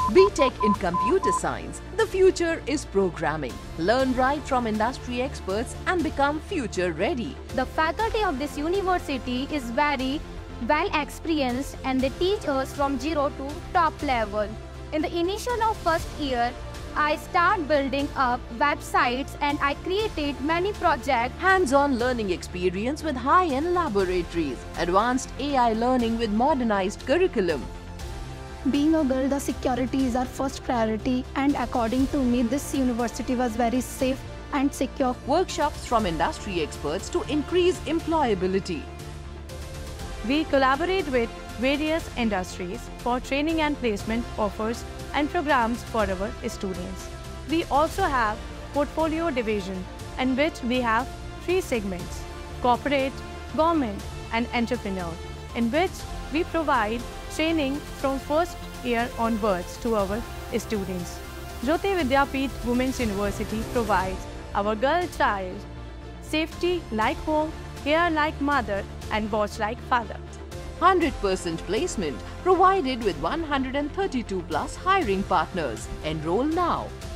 BTech in Computer Science. The future is programming. Learn right from industry experts and become future ready. The faculty of this university is very well experienced and they teach us from zero to top level. In the initial of first year, I start building up websites and I created many projects. Hands-on learning experience with high-end laboratories. Advanced AI learning with modernized curriculum. Being a girl, the security is our first priority, and according to me, this university was very safe and secure. Workshops from industry experts to increase employability. We collaborate with various industries for training and placement offers and programs for our students. We also have portfolio division in which we have 3 segments: corporate, government and entrepreneur, in which we provide training from first year onwards to our students. Jyoti Vidyapeeth Women's University provides our girl child safety like home, care like mother and watch like father. 100% placement provided with 132 plus hiring partners. Enroll now.